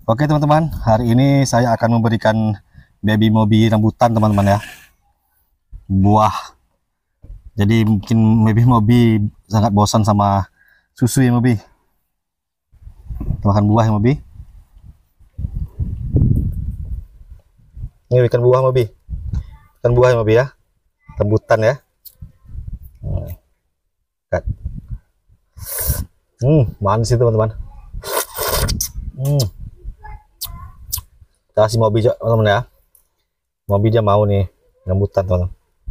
Oke teman-teman, hari ini saya akan memberikan baby mobi rambutan teman-teman ya. Buah. Jadi mungkin baby mobi sangat bosan sama susu ya mobi. Makan buah ya mobi. Ini ikan buah mobi. Ikan buah ya mobi ya. Rambutan ya. Manis itu teman-teman. Kita kasih mobi teman-teman ya. Mobi dia mau nih rambutan teman-teman.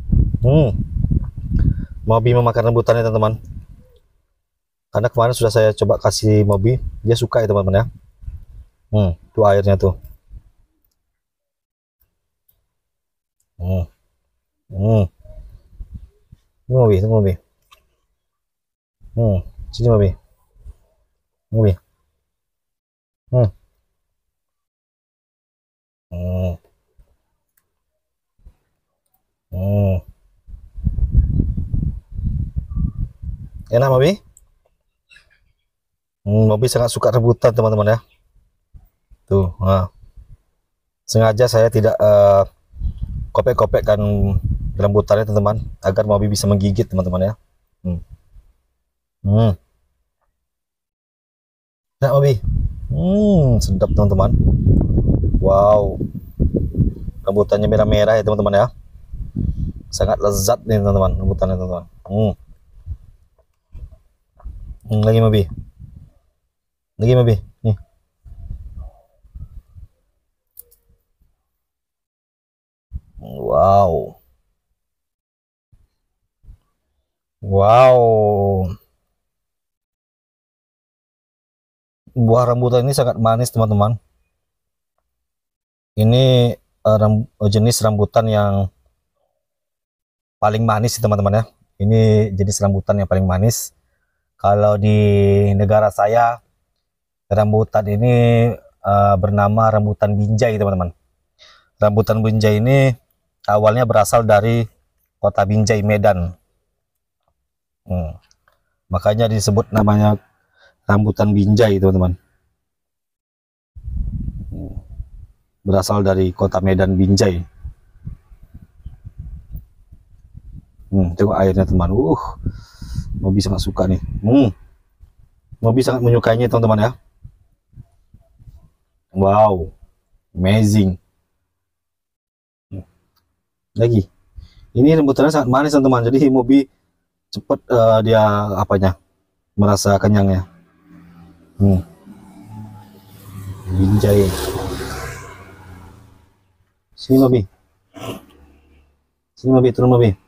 Mobi memakan rambutannya teman-teman. Karena kemarin sudah saya coba kasih mobi, dia suka ya teman-teman ya. Itu airnya tuh. Ini mobi, ini mobi. Sini mobi. Mobi. Enak mobi. Mobi sangat suka rebutan teman-teman ya. Tuh, sengaja saya tidak kopek-kopekkan rambutannya teman-teman, agar mobi bisa menggigit teman-teman ya. Nah mobi, sedap teman-teman. Wow, rambutannya merah-merah ya teman-teman ya. Sangat lezat nih teman-teman rambutannya teman-teman. Lagi mobi, lagi mobi nih. Wow, wow, buah rambutan ini sangat manis teman-teman. Ini jenis rambutan yang paling manis teman-teman ya. Ini jenis rambutan yang paling manis. Kalau di negara saya, rambutan ini bernama rambutan binjai teman-teman. Rambutan binjai ini awalnya berasal dari kota Binjai, Medan. Makanya disebut namanya rambutan binjai teman-teman. Berasal dari kota Medan, Binjai. Coba airnya teman. Mobi sangat suka nih. Mobi sangat menyukainya teman-teman ya. Wow, amazing. Lagi, ini rambutannya sangat manis teman-teman. Jadi mobi cepat dia merasa kenyangnya. Binjai. Sini mobi. Sini mobi, turun mobi.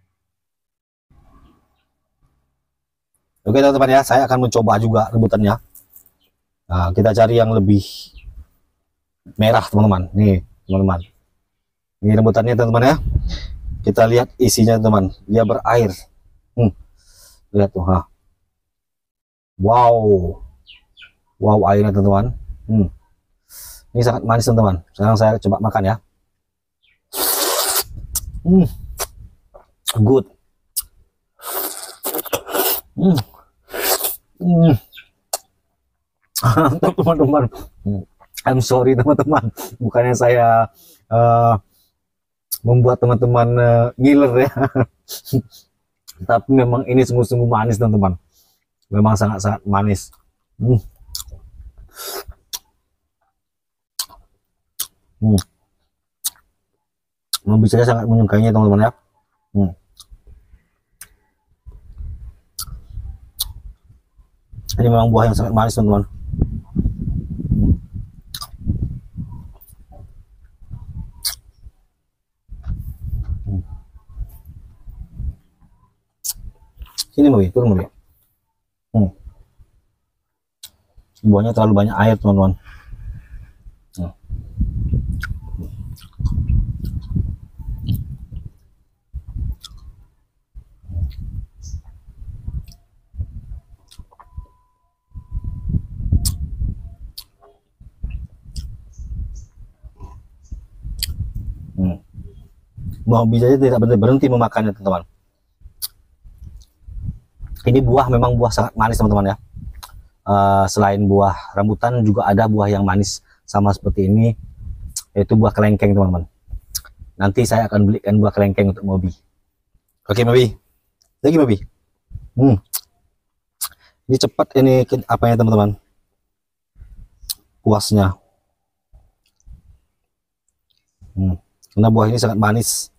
Oke teman-teman ya, saya akan mencoba juga rambutannya. Nah, kita cari yang lebih merah teman-teman. Nih teman-teman, ini rambutannya teman-teman ya. Kita lihat isinya teman, dia berair. Lihat tuh, wow, wow airnya teman-teman. Ini sangat manis teman-teman. Sekarang saya coba makan ya. Good. Teman-teman, I'm sorry teman-teman, bukannya saya membuat teman-teman ngiler ya. Tapi memang ini sungguh-sungguh manis teman-teman, memang sangat-sangat manis. Saya sangat menyukainya teman-teman ya. Ini memang buah yang sangat manis teman-teman. Sini mobi, turun mobi. Buahnya terlalu banyak air teman-teman. Mobi saja tidak berhenti memakannya teman-teman. Ini buah memang buah sangat manis teman-teman ya. Selain buah rambutan juga ada buah yang manis sama seperti ini, yaitu buah kelengkeng teman-teman. Nanti saya akan belikan buah kelengkeng untuk Mobi. Oke Mobi, lagi Mobi. Ini cepat ini apa ya teman-teman, puasnya. Karena buah ini sangat manis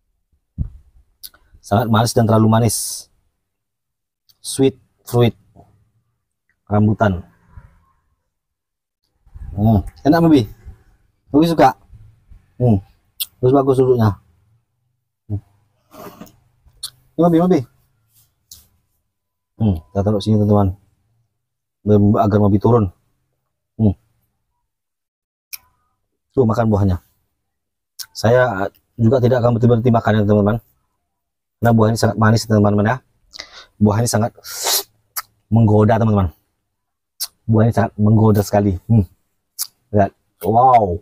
dan terlalu manis. Sweet fruit, rambutan. Enak Mobi, Mobi suka. Terus bagus dulunya. Mobi. Kita taruh sini teman-teman, agar Mobi turun. Tuh makan buahnya. Saya juga tidak akan berhenti makannya teman-teman, karena buah ini sangat manis teman-teman ya. Buah ini sangat menggoda teman-teman. Buah ini sangat menggoda sekali. Lihat, wow.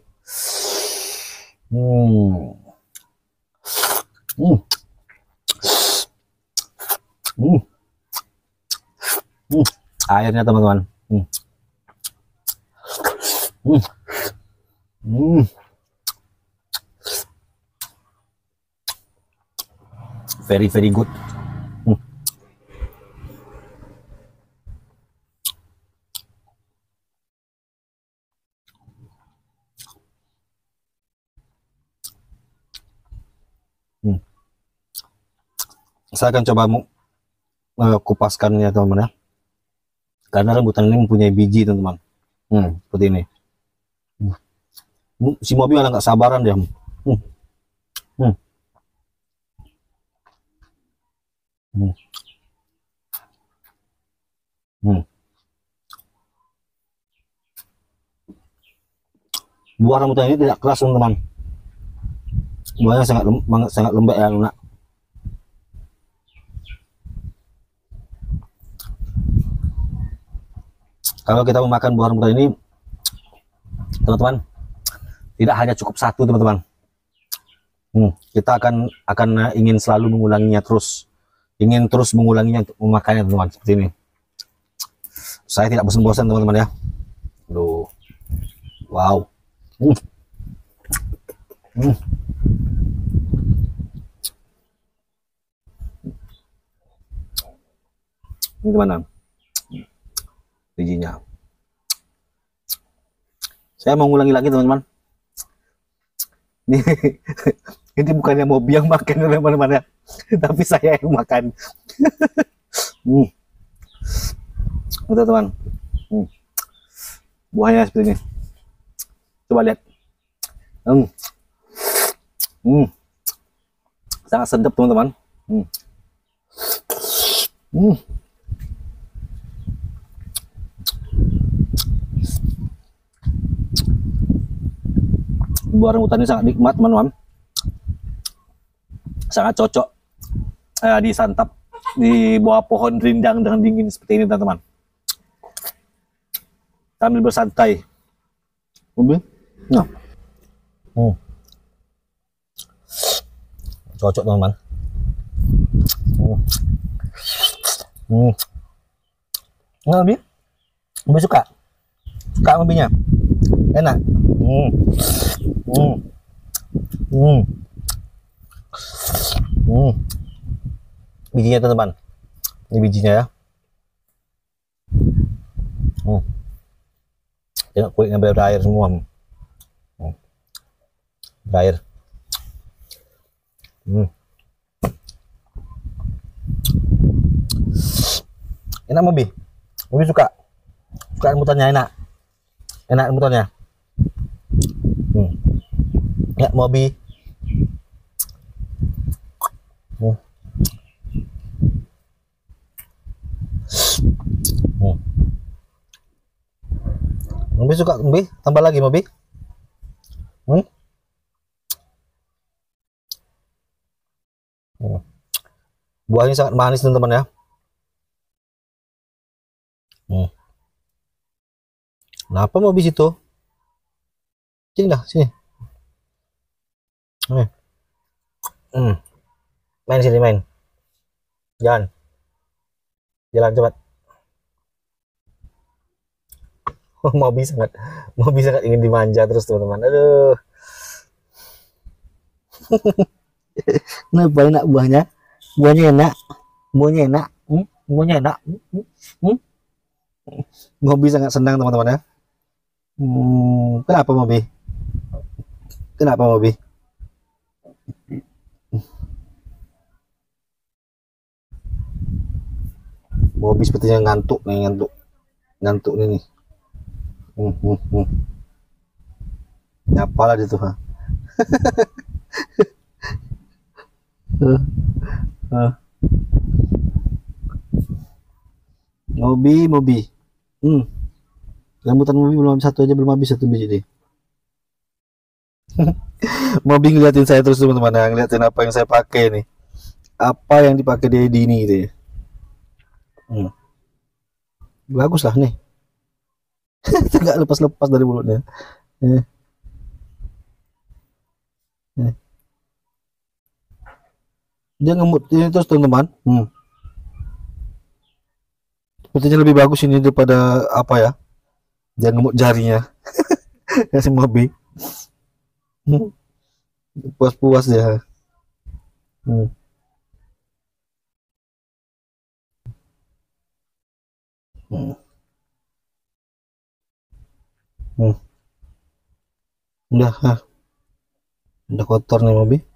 Airnya teman-teman. Very good. Saya akan coba kupaskannya teman-teman ya, karena rambutan ini mempunyai biji teman-teman. Seperti ini. Si Mobi malah nggak sabaran dia. Buah rambutan ini tidak keras teman-teman. Buahnya sangat lembek ya lunak. Kalau kita memakan buah rambutan ini teman-teman, tidak hanya cukup satu teman-teman. Kita akan ingin selalu mengulanginya terus, ingin terus mengulanginya untuk memakannya teman-teman, seperti ini. Saya tidak bosan-bosan teman-teman ya. Aduh, wow. Ini teman-teman, bijinya. Saya mau ngulangi lagi teman-teman. Ini bukannya Mobi yang makan teman-teman ya, tapi saya yang makan. Teman-teman, buahnya seperti ini. Coba lihat. Sangat sedap teman-teman. Buah rambutan ini sangat nikmat teman-teman, sangat cocok disantap di bawah pohon rindang dengan dingin seperti ini teman-teman, sambil bersantai. Nah, cocok teman-teman. Mobi suka Mobinya, enak. Bijinya teman-teman, ini bijinya ya. Tengok kulitnya berair semua. Berair. Enak Mobi suka rambutannya, enak rambutannya. Ya Mobi. Mobi suka Mobi, tambah lagi Mobi. Buahnya sangat manis teman-teman ya. Kenapa Mobi situ? Sini dah, sini. Main sini, main. Jalan cepat. Mobi sangat ingin dimanja terus teman-teman. Aduh, kenapa enak buahnya? Buahnya enak, buahnya enak, buahnya enak. Hmm? Mobi sangat senang teman-teman ya. Kenapa Mobi? Kenapa Mobi? Mobi sepertinya ngantuk nih, ngantuk nih. Apalah itu, ha? Mobi. Rambutan Mobi belum habis satu aja, belum habis satu biji deh. Mobi ngeliatin saya terus teman-teman ya, ngeliatin apa yang saya pakai nih. Apa yang dipakai di ini gitu ya. Bagus lah nih. Tidak lepas-lepas dari mulutnya. Eh. Dia ngemut ini terus teman-teman. Sepertinya lebih bagus ini daripada apa ya? Dia ngemut jarinya. Kasih Mobi. Puas-puas dia. Udah, udah kotor nih Mobi.